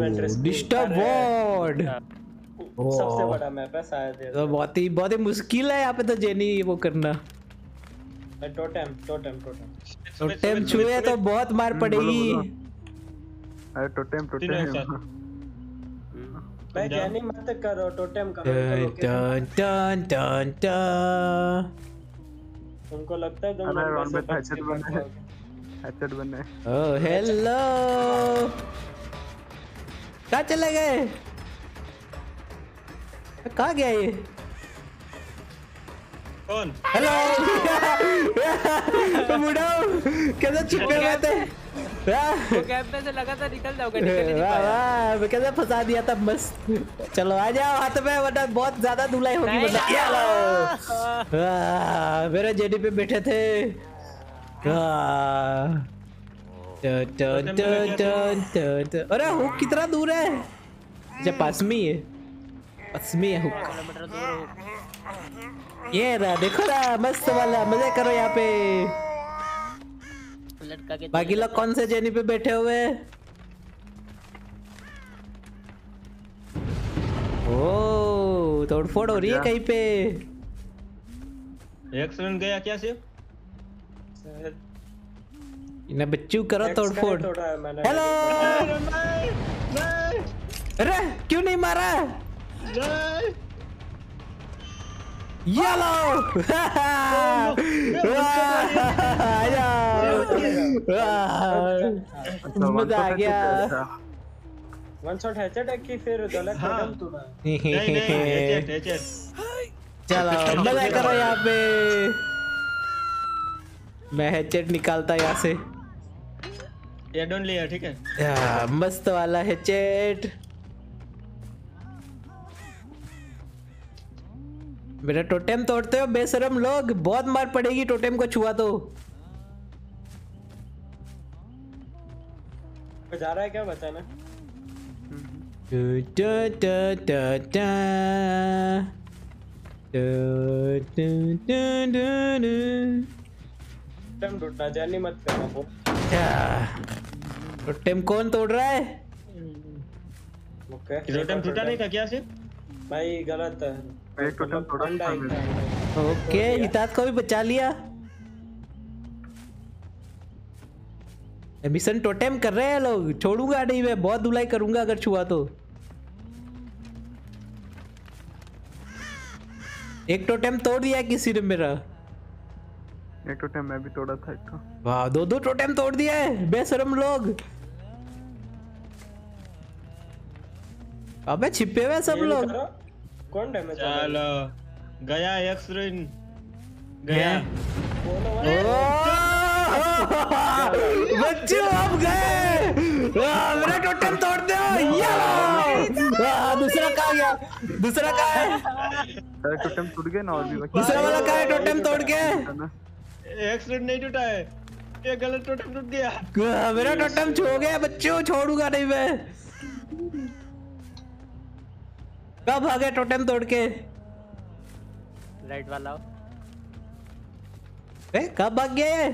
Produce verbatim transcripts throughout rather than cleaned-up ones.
Disturb ward सबसे बड़ा map है शायद ये। तो बहुत ही बहुत ही मुश्किल है यहाँ पे तो जेनी वो करना। टोटेम टोटेम टोटेम टोटेम छुए तो बहुत मार पड़ेगी। अरे टोटेम टोटेम भाई जेनी मत करो, टोटेम करो। टन टन टन टन। तुमको लगता है तुम अरे राउंड में हेडसेट बने हेडसेट बने। ओह हेलो कहाँ चले गए? कहाँ गया ये? कौन? हेलो बुढ़ाओ कैसे छुपे हुए थे? वो कैंप में से लगा था निकल जाओगे, निकल ही नहीं वाह पाया। वाह मैं कैसे फंसा दिया था मस्त। चलो आ जाओ हाथ में वरना बहुत ज्यादा धुलाई होगी वरना। ये लो वाह मेरे जेडी पे बैठे थे। वाह टन टन टन टन टन टन। अरे हुक कितना दूर है? अच्छा पास में ही है, पास में है हुक। किलोमीटर दूर हो। ये रहा देखो ना मस्त वाला, मजे करो यहाँ पे। लटका के बाकी लोग कौन से जेनी पे बैठे हुए? ओ तोड़फोड़ हो रही है कहीं पे। एक्सीडेंट गया क्या सिर्फ? इन्हें बच्चू करो तोड़फोड़। हेलो अरे क्यों नहीं मारा? येलो मजा आ गया। वन शॉट हेडसेट है कि फिर गलत कदम तोड़ा? नहीं नहीं हेडसेट हेडसेट। चलो मजा करो यहाँ पे। मैं हेडसेट निकालता यहाँ से। ये डोंट लिया ठीक है। या, मस्त वाला हेडसेट। मेरा टोटेम तोड़ते हो बेशरम लोग, बहुत मार पड़ेगी टोटेम को छुआ तो। जा रहा है क्या बचाना? टोटेम टूटना जानी मत करना। टोटेम कौन तोड़ रहा है? ओके टोटेम टूटा नहीं था क्या सिर्फ? भाई गलत है। एक टोटेम तोड़ा। ओके हितात को भी बचा लिया। मिशन टोटेम कर रहे हैं लोग, छोड़ूंगा नहीं मैं, बहुत धुलाई करूंगा अगर छुआ तो। एक टोटेम तोड़ दिया किसी ने मेरा। एक टोटेम मैं भी तोड़ा था एक। वाह दो दो टोटेम तोड़ दिया है बेशरम लोग। अबे छिपे हुए सब लोग। कौन डैमेज? चलो गया एक्सरेन गया। बच्चों अब गए। मेरा टोटेम तोड़ दो। दूसरा कहाँ गया? दूसरा कहाँ है? अरे टोटेम टूट गए ना और भी बचे। दूसरा वाला कहाँ है टोटेम तोड़ के? एक्सरेन नहीं टूटा है, ये गलत टोटेम टूट गया। मेरा टोटेम छो गया बच्चों, छोड़ूंगा नहीं मैं। कब भागे टोटेम तोड़ के? राइट वाला। ए कब भाग गया ये?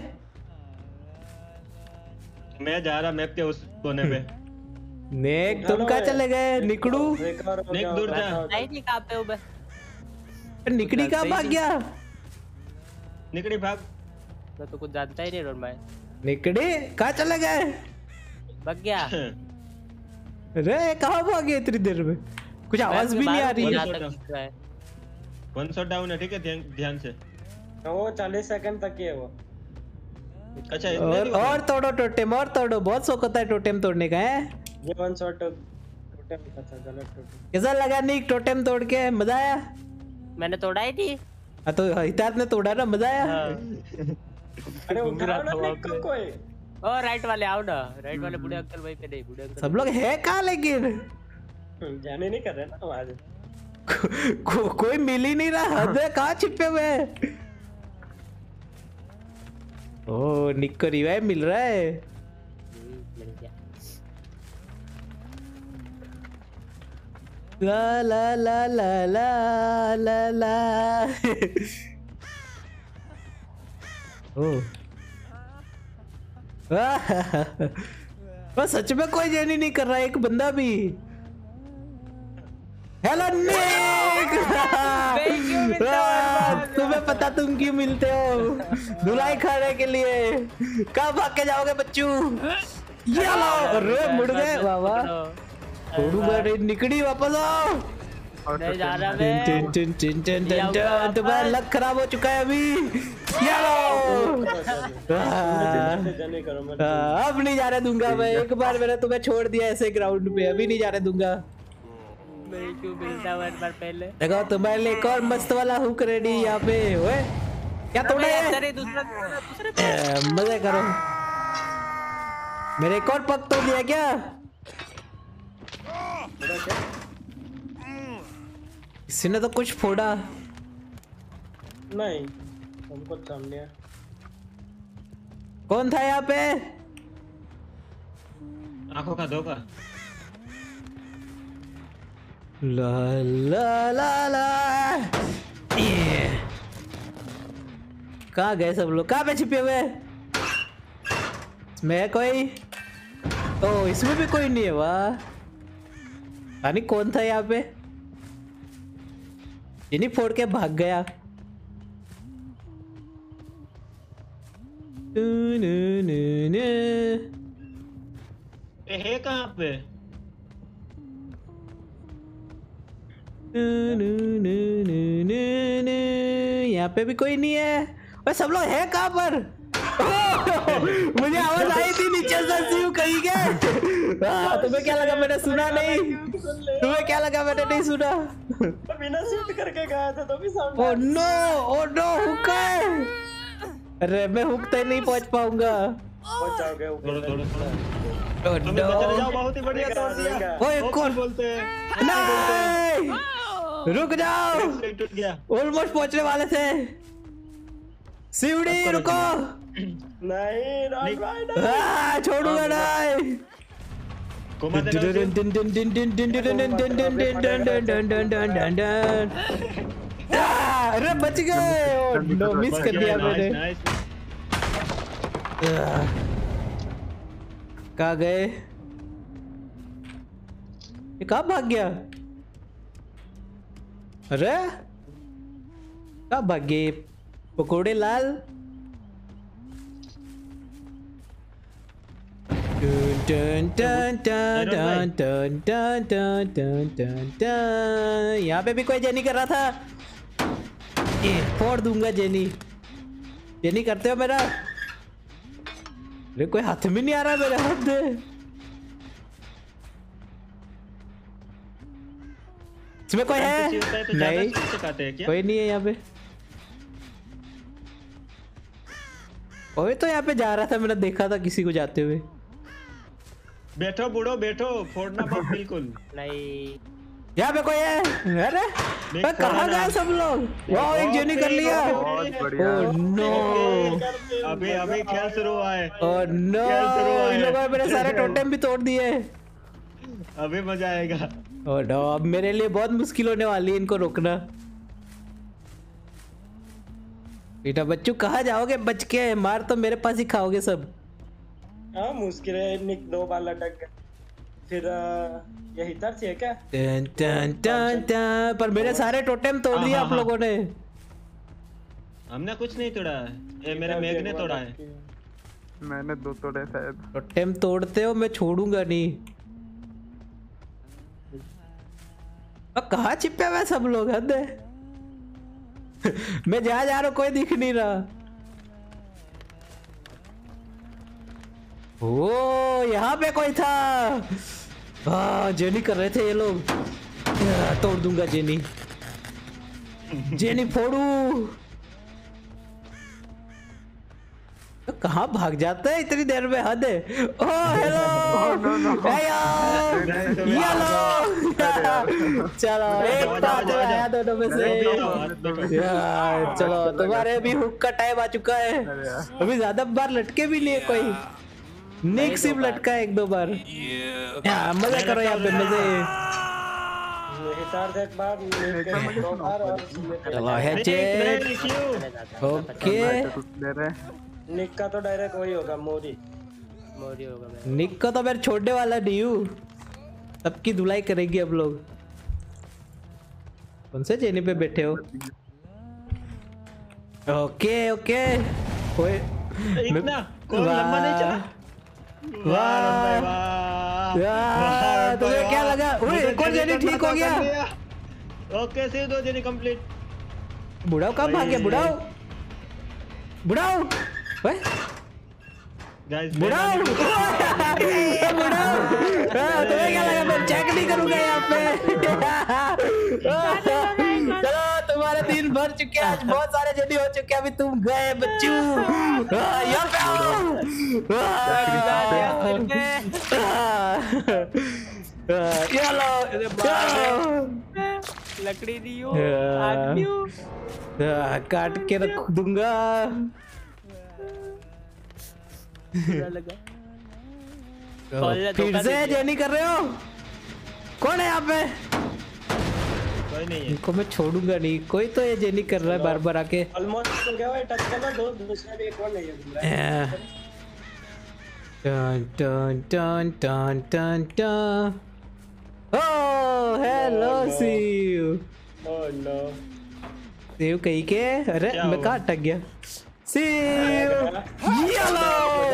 मैं जा रहा मैप के उस कोने पे। नेक तुम कहाँ चले गए? निकड़ू नेक दूर जा। नहीं नहीं कहाँ पे हो बे? निकड़ी कहाँ भाग गया? निकड़ी भाग। मैं तो कुछ जानता ही नहीं रोड भाई। निकड़ी कहाँ चले गए? भाग गया। अरे कहाँ भाग गए इतनी देर में? कुछ आवाज भी नहीं आ रही है। वन शॉट डाउन है ठीक है, ध्यान ध्यान से। वो चालीस सेकंड तक ही है वो। अच्छा और और तोड़ो टोटेम और तोड़ो, बहुत शौक होता है टोटेम तोड़ने का है। ये वन शॉट टोटेम का था, गलत टोटेम। कैसा लगा निक टोटेम तोड़ के? मजा आया? मैंने तोड़ा ही नहीं। हाँ तो हितात ने तोड़ा ना, मजा आया? अरे उठाओ ना निक को कोई। ओ राइट वाले आओ ना, राइट वाले बूढ़े अंकल वहीं पे नहीं, बूढ़े अंकल सब लोग है कहाँ लेकिन? जाने नहीं कर रहे ना आवाज। को, को, कोई मिल ही नहीं रहा। हद है कहाँ छिपे हुए? ओ निक को रिवाइव मिल रहा है। मिल गया। ला ला ला ला ला ला ला। ओ बस सच में कोई जेनी नहीं कर रहा एक बंदा भी। Hello Nick. तुम्हें पता तुम क्यों मिलते हो? धुलाई खाने के लिए। कहाँ भाग के जाओगे बच्चू? ये लो। अरे मुड़ गए बाबा। छोड़ूंगा नहीं, निकली वापस आओ। नहीं जा रहा मैं। टिन टिन टिन टिन टिन टिन। तुम्हारा लक खराब हो चुका है अभी। ये लो। जाने करो मत। हाँ, अब नहीं जाने दूंगा मैं। एक बार मैंने तुम्हें छोड़ दिया ऐसे ग्राउंड पे, अभी नहीं जाने दूंगा। मैं क्यों मिलता हूँ एक बार पहले? देखो तुम्हारे लिए एक और मस्त वाला हुक रेडी यहाँ पे। ओए क्या तोड़ा है? अरे दूसरा दूसरे ए, मजे करो। मेरे एक और पग तोड़ दिया क्या? किसी ने तो कुछ फोड़ा। नहीं हमको सामने है। कौन था यहाँ पे? आंखों का धोखा। ला ला ला ला। ये कहाँ गए सब लोग? कहाँ पे छिपे हुए? मैं कोई ओ इसमें भी कोई नहीं है। वाह यानी कौन था यहाँ पे? इन्हीं फोड़ के भाग गया। ए है कहाँ पे? यहाँ पे भी कोई नहीं है। और सब लोग हैं कहाँ पर? मुझे आवाज आई थी नीचे से। सीयू कहीं गए? हाँ, तुम्हें क्या लगा मैंने सुना नहीं? तुम्हें क्या लगा मैंने नहीं सुना? बिना शूट करके गया था तो भी सामने। Oh no, oh no, hook है। अरे मैं हुक तक नहीं पहुंच पाऊंगा। पहुंच जाओगे थोड़ा ऊपर। थोड़ा ओ तुम चले नो। जाओ, बहुत ही बढ़िया तोड़ दिया। ओए कौन बोलते हैं? नहीं, रुक जाओ। एक्सीडेंट टूट गया। ऑलमोस्ट पहुंचने वाले थे। सीढ़ी रुको। नहीं राइट राइट। हाँ, छोड़ूंगा नहीं। घुमा देना उसे। डिन डिन डिन डिन डिन डिन डिन डिन डिन डिन डिन डिन डिन डिन डिन डिन डिन। अरे बच गए। ओ नो, मिस बच कर गया, दिया नाइस, मैंने। नाइस। कहाँ गए? ये कहाँ भाग गया? अरे कहाँ भाग गए पकोड़े लाल? टन टन टन टन टन टन टन टन टन टन। यहाँ पे भी कोई जेनी कर रहा था। ये फोड़ दूंगा जेनी। जेनी करते हो मेरा? अरे कोई हाथ में नहीं आ रहा मेरे हाथ में। इसमें कोई है? नहीं कोई नहीं है यहाँ पे। ओए तो यहाँ पे जा रहा था, मैंने देखा था किसी को जाते हुए। बैठो बूढ़ो बैठो, फोड़ना मत बिल्कुल। नहीं यहाँ पे कोई है? अरे देख, कहाँ गए सब लोग? वाह एक जेनी कर लिया। बहुत बढ़िया। ओह नो, अभी अभी खेल शुरू हुआ है। ओह नो, इन लोगों ने मेरे सारे टोटेम भी तोड़ दिए। अभी मजा आएगा। ओह नो, अब मेरे लिए बहुत मुश्किल होने वाली है इनको रोकना। बेटा बच्चू कहाँ जाओगे बच के? मार तो मेरे पास ही खाओगे सब। हाँ मुश्किल है। निक दो बार लटक गए। फिर आ, यही तरस है क्या? टन टन टन टन। पर मेरे सारे टोटेम तोड़ दिए आप लोगों ने। हमने कुछ नहीं तोड़ा है, ये मेरे मेघ ने तोड़ा है। मैंने दो तोड़े शायद। टोटेम तोड़ते हो, मैं छोड़ूंगा नहीं। अब कहाँ छिपे हुए सब लोग? हद है। मैं जहाँ जा रहा हूँ कोई दिख नहीं रहा। ओ यहाँ पे कोई था। हाँ जेनी कर रहे थे ये लोग। तोड़ दूंगा जेनी। जेनी फोड़ू। तो कहाँ भाग जाता है इतनी देर में? हद है। Oh hello hello. चलो एक बात आया दोनों में से। यार चलो तुम्हारे भी हुक का टाइम आ चुका है। अभी ज्यादा बार लटके भी नहीं है कोई। निक सिर्फ लटका है एक दो बार। यार मजा करो यहाँ पे मजे। हिसार देख बार निक दो बार और चलो है चेक। ओके दे रहे। निक का तो डायरेक्ट वही होगा मोरी। मोरी होगा मैं। निक को तो मैं छोड़ने वाला नहीं हूँ, सबकी धुलाई करेंगे अब लोग। कौन से जेनी पे बैठे हो? ओके ओके कोई इतना कौन लंबा नहीं चला। वाह वाह तुम्हें क्या लगा? ओए एक और जेनी ठीक हो गया। ओके सिर्फ दो जेनी कंप्लीट। बुढ़ाओ कहाँ भाग गया? बुढ़ाओ बुढ़ाओ ओए गाइस बुढ़ाओ बुढ़ाओ तुम्हें क्या लगा मैं चेक नहीं करूंगा यहाँ पे? चलो तुम्हारे दिन भर चुके हैं, आज बहुत सारे जेडी हो चुके हैं, अभी तुम गए बच्चू। यहाँ पे आओ। लकड़ी दी हो हाँ। आदमी हो। काट के रख दूंगा। बुरा लगा। फिर से जेनी कर रहे हो? कौन है यहाँ पे? कोई नहीं है। इनको मैं छोड़ूंगा नहीं, कोई तो ये जेनी कर रहा है बार बार आके। ऑलमोस्ट हो गया भाई, टच करना दो, दूसरा भी एक और नहीं है। टन टन टन टन टन टन। ओह हेलो सीव। Oh no. सीव कहीं के? अरे क्या मैं हुआ? कहाँ अटक गया? सीव येलो।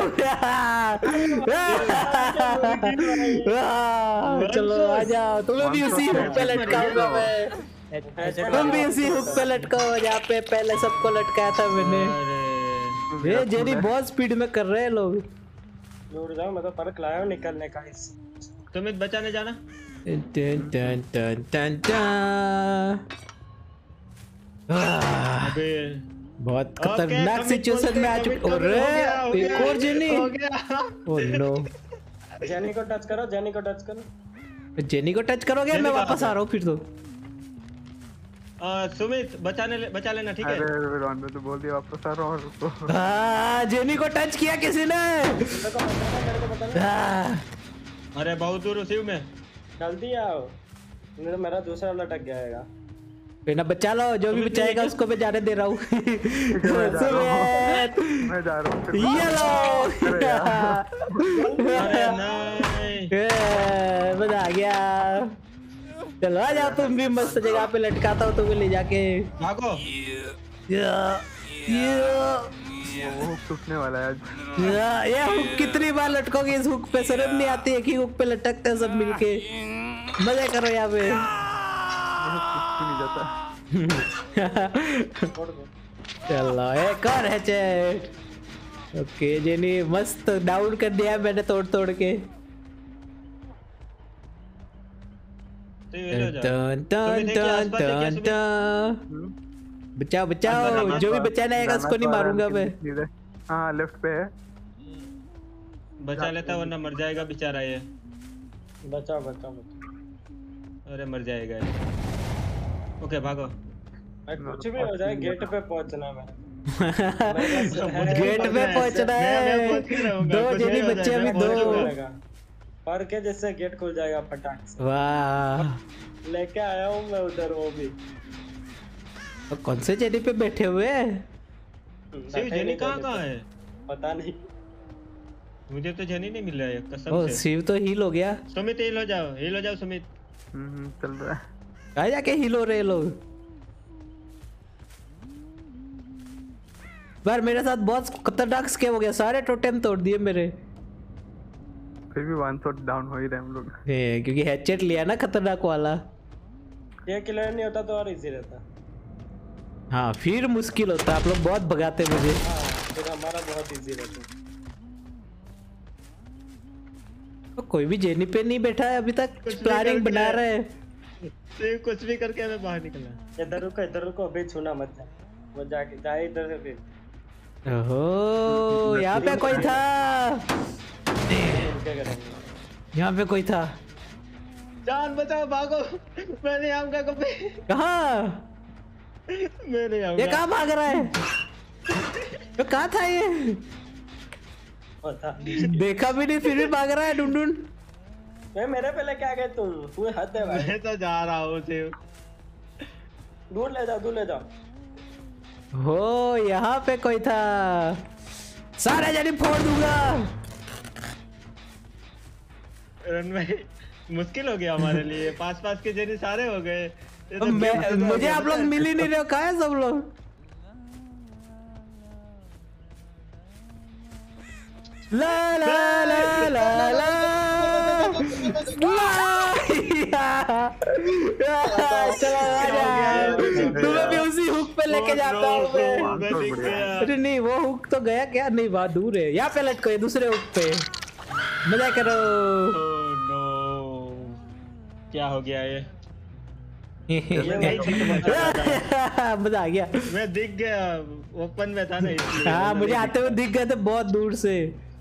चलो आ जाओ, तुम्हें भी उसी हुक पे लटकाऊंगा मैं। तुम भी उसी हुक पे लटकाओ जहाँ पे पहले सबको लटकाया था मैंने। अरे ये जेनी बहुत स्पीड में कर रहे हैं लोग। दूर जाओ, मैं तो फर्क लाया हूँ निकलने का इस। सुमित बचाने जाना। टन टन टन टन टन। आह, अबे बहुत खतरनाक सिचुएशन में आ चुके। अरे एक और जेनी। हो गया। Oh no. जेनी को टच करो, जेनी को टच करो। जेनी को टच करोगे? जेनी मैं कहाँ वापस पे? आ रहा हूँ फिर तो। आ, सुमित बचाने ले, बचा लेना ठीक है। अरे रॉन ने तो बोल दिया वापस आ रहा हूँ रुको। हाँ जेनी को टच किया किसी ने। मेरे को बताना, मेरे को बताना। हाँ, अरे बहुत दूर शिव में। जल्दी आओ, नहीं तो मेरा दूसरा लटक जाएगा। फिर ना बचा लो, जो भी बचाएगा उसको मैं जाने दे रहा हूँ। सुमित मैं जा रहा हूँ। ये लो। अरे नहीं। ए, मजा आ गया। चलो आ जाओ तुम भी, मस्त जगह पे लटकाता हूँ तुम्हें ले जाके। भागो। या, या, वो टूटने वाला है आज। या, ये हुक कितनी बार लटकोगे इस हुक पे? शर्म नहीं आती है कि हुक पे लटकते हैं सब मिलके। मजे करो यहाँ पे। कुछ नहीं जाता। छोड़ दो। चलो एक और है चैट। ओके जेनी मस्त डाउन कर दिया मैंने तोड़ तोड़ के। तो ये ले जाओ। टन सुमित टन है क्या? टन आसपास है क्या टन सुमित? टन। बचाओ बचाओ, जाना जो भी तो- बचाना आएगा उसको नहीं जाना तो मारूंगा मैं। सीधे। हाँ लेफ्ट पे है। बचा लेता वरना मर जाएगा बेचारा ये। बचाओ बचाओ बचाओ। अरे मर जाएगा ये। ओके भागो। भाई कुछ भी हो जाए, गेट पे पहुंचना है मेरे। गेट पे पहुंचना मैं- मैं पहुंच के है। रहूंगा, दो कुछ जेनी नहीं हो बच्चे जाएगा, अभी मैं पहुंच दो। मिलेगा पर के जिससे गेट खुल जाएगा फटाक से। वाह, लेके आया हूँ मैं उधर, वो भी तो कौन से जेनी पे बैठे हुए हैं? शिव जेनी कहाँ कहाँ है? पता नहीं। मुझे तो जेनी नहीं मिल रहा है कसम ओ से। शिव तो हील हो गया। सुमित हिल हो जाओ, हिल हो जाओ सुमित। हम्म चल रहा है। कहाँ जाके हील हो रहे हैं लोग? बार मेरे साथ बहुत खतरनाक स्कैम हो गया, सारे टोटेम तोड़ दिए मेरे। फिर भी वन शॉट डाउन हो ही रहे हम लोग। ए, क्योंकि हेडसेट लिया ना खतरनाक वाला। ये क्लियर नहीं होता तो और इजी रहता। हाँ फिर मुश्किल होता, आप लोग बहुत भगाते मुझे। हाँ फिर हमारा बहुत इजी रहता। तो कोई भी जेनी पे नहीं बैठा है अभी तक, कुछ भी प्लानिंग करके- बना रहे हैं। शिव कुछ भी करके हमें बाहर निकलना। इधर रुको, इधर रुको, अभी छूना मत जा। वो जाके जाए इधर से फिर ओहो यहाँ पे कोई था, क्या करेंगे। यहाँ पे कोई था। जान बचाओ, भागो। मैं नहीं आऊंगा कभी। कहाँ? मैं नहीं ये आऊंगा। कहाँ भाग रहा है? तो कहाँ था ये? पता देखा भी नहीं फिर भी भाग रहा है ढूंढ ढूंढ। मैं मेरे पे लेके आ गए तुम। तू हद है भाई। मैं तो जा रहा हूँ शिव। दूर ले जाओ, दूर ले जाओ। हो यहाँ पे कोई था, सारे जनी फोड़ दूंगा। रन भाई मुश्किल हो गया हमारे लिए। पास पास के जेनी सारे हो गए। ये तो मैं गेम खत्म हो मुझे गया, आप लोग पता है? मिल ही नहीं रहे हो, कहाँ है सब लोग? ला ला ला ला ला चलो आ जा। तुम्हें भी उसी हुक पे लेके जाता हूँ मैं। मैं दिख गया। अरे नहीं, वो हुक तो गया क्या? नहीं, वहाँ दूर है। यहाँ पे लटको, ये दूसरे हुक पे। मजा करो। ओह नो, क्या हो गया ये? ये वही थी तो बता रहा मजा आ गया। मैं दिख गया, ओपन में था ना इसलिए। हाँ, मुझे आते हुए दिख गए थे बहुत दूर से।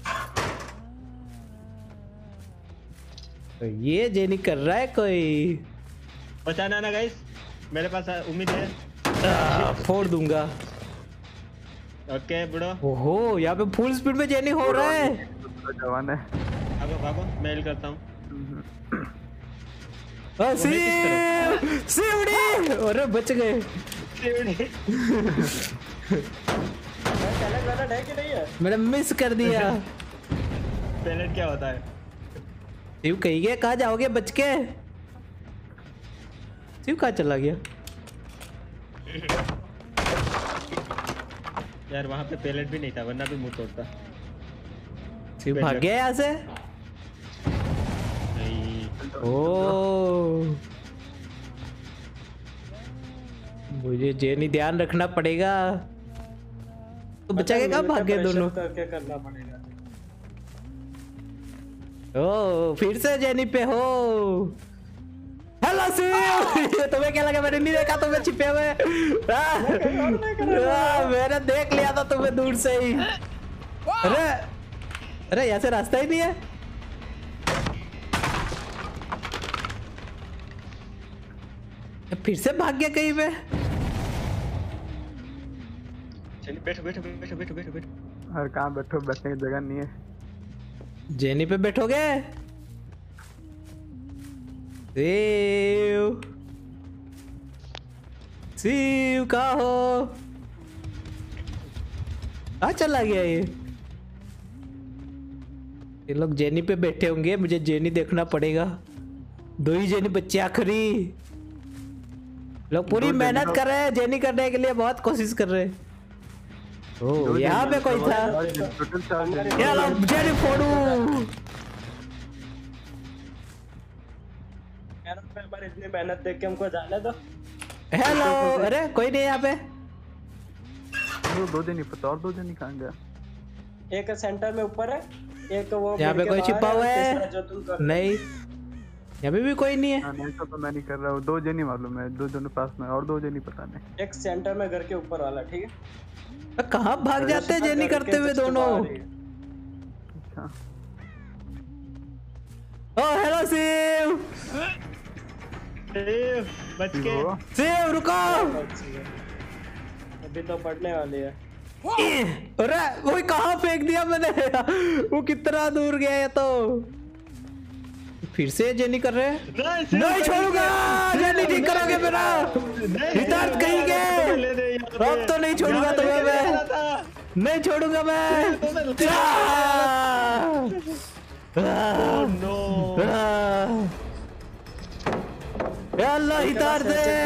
तो ये जेनी कर रहा है कोई। बचाना ना गाइस, मेरे पास उम्मीद है। आ, फोड़ दूंगा। ओके ब्रो, ओहो, यहाँ पे फुल स्पीड में जेनी हो रहा है। जवान है। भागो भागो, मैं हिल करता हूँ। ओ, शिव शिवड़ी, अरे बच गए। चैलेंज वाला है कि नहीं है? मैंने मिस कर दिया। पैलेट क्या होता है? शिव कहीं गए? कहाँ जाओगे बच के? शिव कहाँ चला गया? यार वहाँ पे पैलेट भी नहीं था, वरना भी मुंह तोड़ता। शिव भाग गया यहाँ से। नहीं, ओ, मुझे जेनी ध्यान रखना पड़ेगा। तो बचा के कहाँ भाग गए दोनों? करके करना पड़ेगा। ओ, फिर से जेनी पे हो। हेलो शिव, तुम्हें क्या लगा? मैंने नहीं देखा तुम्हें छिपे हुए। मैंने देख लिया था तुम्हें दूर से ही। अरे अरे, यहाँ से रास्ता ही नहीं है। फिर से भाग गया कहीं पे। चलिए बैठो बैठो बैठो बैठो बैठो बैठो। और कहाँ बैठो, बैठने की जगह नहीं है। जेनी पे बैठोगे? शिव शिव कहाँ हो? कहाँ चला गया ये? ये लोग जेनी पे बैठे होंगे, मुझे जेनी देखना पड़ेगा। दो ही जेनी बच्चे आखिरी। लोग पूरी मेहनत कर रहे हैं जेनी करने के लिए, बहुत कोशिश कर रहे हैं। ओ, यहाँ पे कोई था। टोटल चार ये लोग जेनी फोड़ू। यार हमारी इतनी मेहनत देख के हमको जाने दो। हेलो, अरे कोई नहीं यहाँ पे। वो दो दिन ही पता, और दो दिन ही कहाँ गया? एक सेंटर में ऊपर है, एक वो यहाँ पे गेट के कोई बाहर छिपा हुआ और है? तीसरा जो तुम कर- नहीं, यहाँ पे भी कोई नहीं है। हाँ, नहीं तो, तो मैं नहीं कर रहा हूँ। दो जन ही मालूम है, दो जन पास में, और दो जन ही पता नहीं। एक सेंटर में घर के ऊपर वाला, ठीक है? तो कहाँ भाग जाते हैं जेनी करते हुए दोनों? अच्छा, ओ हेलो शिव। ए, बच के। वो शिव रुको। अभी तो पढ़ने वाली है। अरे वो कहाँ फेंक दिया मैंने? वो कितना दूर गया है? तो फिर से जेनी कर रहे हैं। नहीं, नहीं छोड़ूंगा, जेनी ठीक करोगे मेरा। हितार्थ कहीं गए? अब तो नहीं छोड़ूंगा तुम्हें मैं, नहीं छोड़ूंगा मैं। नो, अल्लाह हितार्थ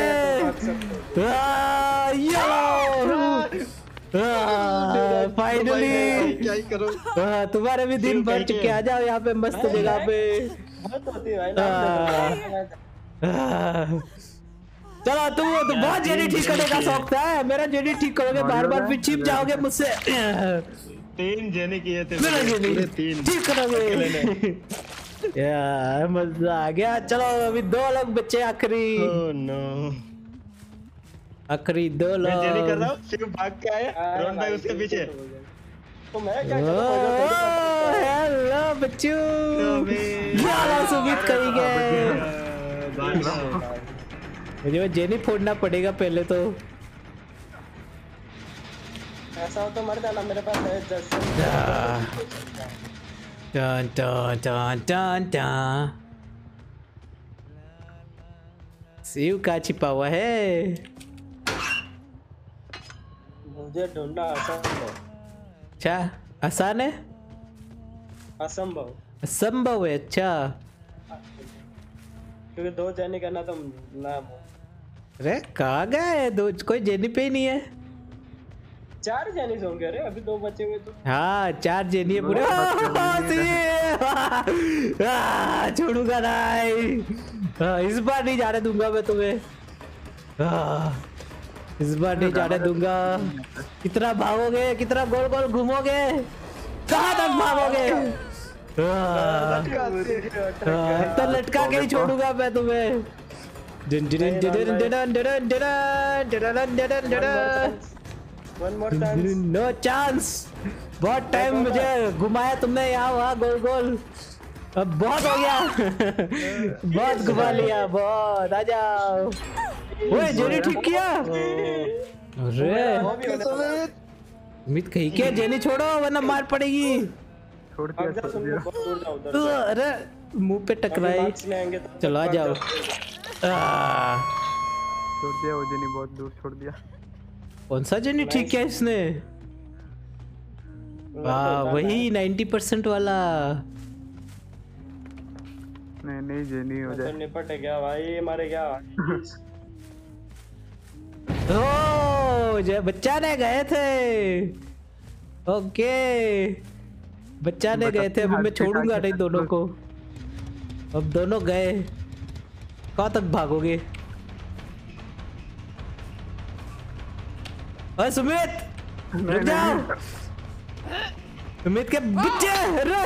फाइनली। क्या ही करो। तुम्हारे भी दिन भर चुके, आ जाओ यहाँ पे मस्त जगह पे। बहुत होती है भाई, नाम देखो। चलो, तुम तो बहुत जेनी ठीक करने का शौक था। मेरा जेनी ठीक करोगे बार बार, फिर छिप जाओगे मुझसे। तीन जेनी किए थे मेरा जेनी पूरे तीन ठीक करोगे। यार मजा आ गया। चलो अभी दो लोग बच्चे आखिरी, ओह नो, आखिरी दो लोग। मैं जेनी कर रहा हूँ, सिर्फ भाग के आया हाँ, रोहन भाई भाई, उसके पीछे। तो मैं क्या ओ, हेलो बच्चू। यार सुमित कहीं गए? मुझे वो जेनी फोड़ना पड़ेगा पहले तो। ऐसा हो तो मर जाना, मेरे पास है just. Dun dun dun dun dun. Shiv का छिपा हुआ है। मुझे ढूंढना असंभव। अच्छा, आसान है? असंभव। असंभव है? अच्छा, क्योंकि दो जर्नी करना तो ना। अरे कहाँ गए दो, कोई जेनी पे ही नहीं है। चार जर्नी होंगे। अरे अभी दो बचे हुए तो। हाँ चार जेनी है पूरे। आ, छोड़ूंगा नहीं। हाँ, इस बार नहीं जाने दूंगा मैं तुम्हें। हाँ, इस बार नहीं जाने दूंगा। कितना भागोगे, कितना गोल गोल घूमोगे, कहाँ तक भागोगे? हाँ, हाँ, तो लटका के ही छोड़ूंगा मैं तुम्हें। डिन डिन डिन डिन डिन डिन डिन डिन डिन डिन। One more chance. No chance. बहुत टाइम मुझे घुमाया तुमने यहाँ वहाँ गोल गोल। अब बहुत हो गया। बहुत घुमा लिया बहुत। आ जाओ। ओए जेनी ठीक किया। अरे उम्मीद कहीं क्या, जेनी छोड़ो वरना मार पड़ेगी। छोड़ दिया अब जा, छोड़ तुम दिया बहुत दूर जाओ उधर तो से। अरे मुंह पे टकराई। अभी box में आएंगे तो चलो आ भाग जाओ। आ, छोड़ दिया वो जेनी बहुत दूर छोड़ दिया। कौन सा जेनी ठीक किया इसने? वाह वही नाइन्टी परसेंट वाला। नहीं नहीं जेनी हो तो जाए। निपट गया भाई, मारे गया। ओ जो बच्चा ने गए थे। ओके बच्चा ने गए थे। अभी मैं छोड़ूंगा नहीं दोनों को। अब दोनों गए, कहाँ तक भागोगे? ओए सुमित रुक जाओ। सुमित के बच्चे। अरे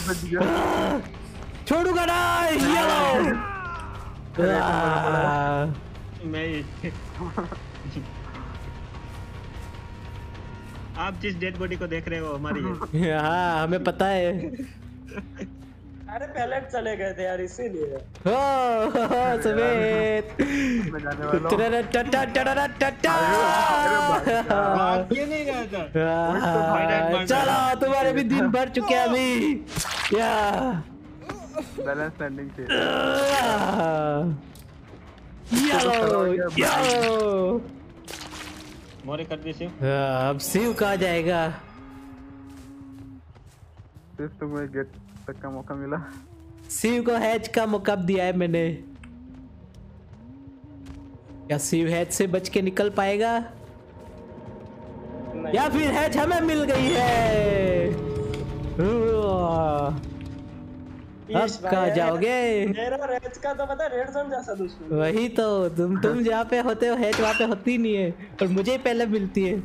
छोड़ूंगा ना। ये लो। आ, मैं आप जिस डेड बॉडी को देख रहे हो हमारी है। हाँ हमें पता है। अरे पहले चले गए थे यार इसीलिए। हो सुमित। मैं जाने वाला हूँ। ये नहीं गया था। चलो तुम्हारे भी दिन भर चुके हैं अभी। या बैलेंस लैंडिंग थी। यालो यालो। मोरे कर दी शिव। अब शिव कहाँ जाएगा? सिर्फ तुम्हें गेट तक का मौका मिला। शिव को हैच का मौका दिया है मैंने। क्या शिव हैच से बच के निकल पाएगा नहीं। या फिर हैच हमें मिल गई है? अब कहाँ जाओगे? मेरा रेड का तो पता है, रेड जोन जैसा दुश्मन। वही तो तुम तुम जहाँ पे होते हो हैच वहाँ पे होती नहीं है और मुझे ही पहले मिलती है।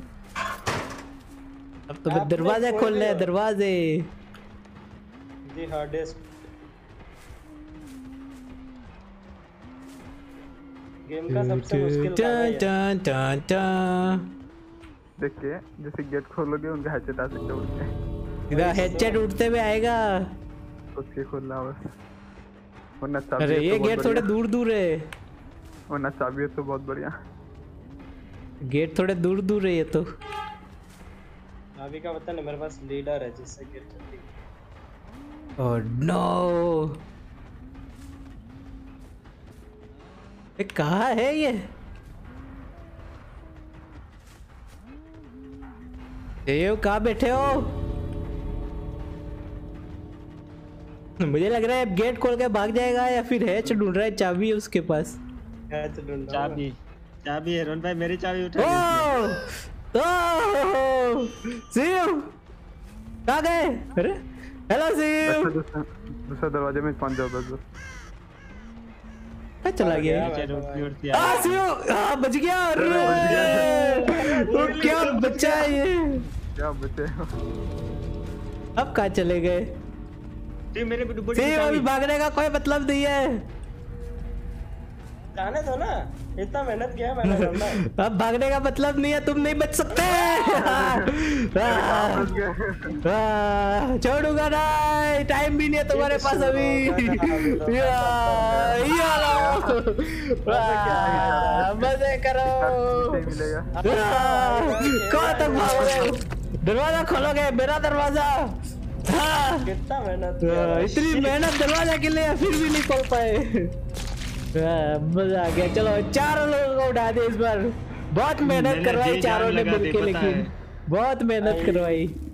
अब तुम्हें आपने दरवाजे खोल खोलने हैं, दिया। दरवाजे। जी हाँ डेस्क। गेम का सबसे मुश्किल काम है ये। टन टन टन। देख के जैसे गेट खोलोगे उनके हैचेट आ सकते उठते। इधर हेडसेट उठते हुए आएगा। सोच के खोलना बस। वरना चाबी अरे है ये तो बहुत गेट थोड़े बढ़िया। दूर दूर है। वरना चाबी है तो बहुत बढ़िया। गेट थोड़े दूर दूर है ये तो। अभी का पता नहीं, मेरे पास लीडर है जिससे गेट चलती है। Oh no. ये कहाँ है ये? ये कहाँ बैठे हो? मुझे लग रहा है गेट खोल के भाग जाएगा या फिर हैच ढूंढ रहा है, चाबी है उसके पास। हैच ढूंढ रहा हूँ। चाबी चाबी है रोन भाई, मेरी चाबी उठा ली ओह ओह शिव कहाँ गए? अरे हेलो शिव। दूसरा दूसरा दरवाजे में पहुंच जाओ बस। कहाँ चला गया? नीचे उठती उठती आ शिव हाँ बच गया। अरे वो क्या बच्चा है ये? क्या बचे हो? अब कहाँ चले गए? शिव मेरे बड़ी शिव अभी भागने का कोई मतलब नहीं है। जाने दो ना, इतना मेहनत किया है मैंने करना है। अब भागने का मतलब नहीं है, तुम नहीं बच सकते। छोड़ूंगा ना, टाइम भी नहीं है तुम्हारे पास अभी। या, या लो। मजे करो। नहीं मिलेगा। कहाँ तक भागोगे? दरवाजा खोलोगे मेरा दरवाजा? हाँ कितना मेहनत किया है। इतनी मेहनत दरवाजा के लिए फिर भी नहीं खोल पाए। मजा आ गया। चलो चारों लोगों को उठा दे इस बार। बहुत मेहनत मैंने करवाई जी चारों जान ने लगा दी, मिलके, पता लेकिन है। बहुत मेहनत करवाई।